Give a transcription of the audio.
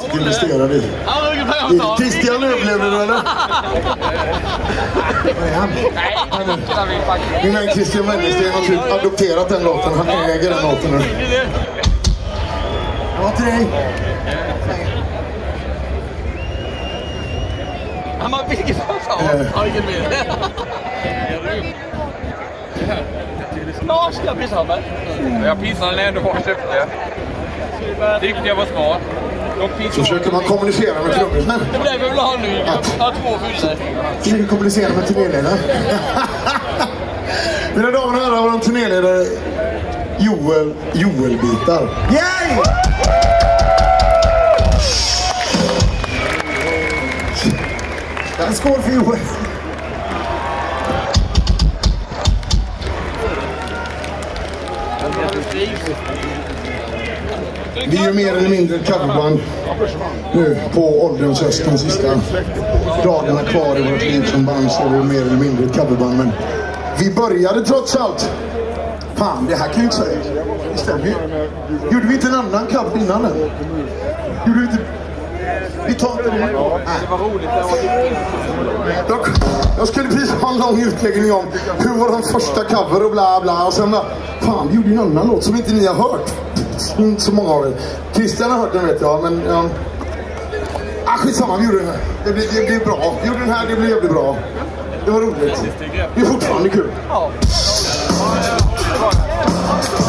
riktigt investerad i. Christian överlevde du eller? Nej, han. Min vän Christian Wennersten har typ adopterat den låten. Han äger den låten nu. Ja, till dig. Han har vilket företag? Har ingen med. Snart ska jag pissa med. Jag pissade när jag ändå köpte. Tyckte jag var smart. Så försöker man kommunicera med trummismen. Det blev väl ha nu. Jag har 2 fyllor. Försöker kommunicera med turnéledare. Mina damer och herrar, vår turnéledare Joel Bitar. Yay! En skål för Joel. Vi är ju mer eller mindre ett coverband nu på ålderns höst, de sista dagarna kvar i vårt liv som band, så är vi mer eller mindre ett coverband. Men vi började trots allt. Fan, det här kan ju inte säga. Det stämmer ju. Gjorde vi inte en annan cover innan den? Gjorde vi inte... Vi tar inte det. Nej. Det var roligt. Jag skulle precis ha en lång utläggning om hur var den första cover och bla bla. Och sen bara, fan, vi gjorde en annan låt som inte ni har hört. Inte så många av er. Christian har hört den, vet jag, men... skitsamma, vi gjorde den här. Det blev bra. Vi gjorde den här, det blev jävligt bra. Det var roligt. Det är fortfarande kul. Ja.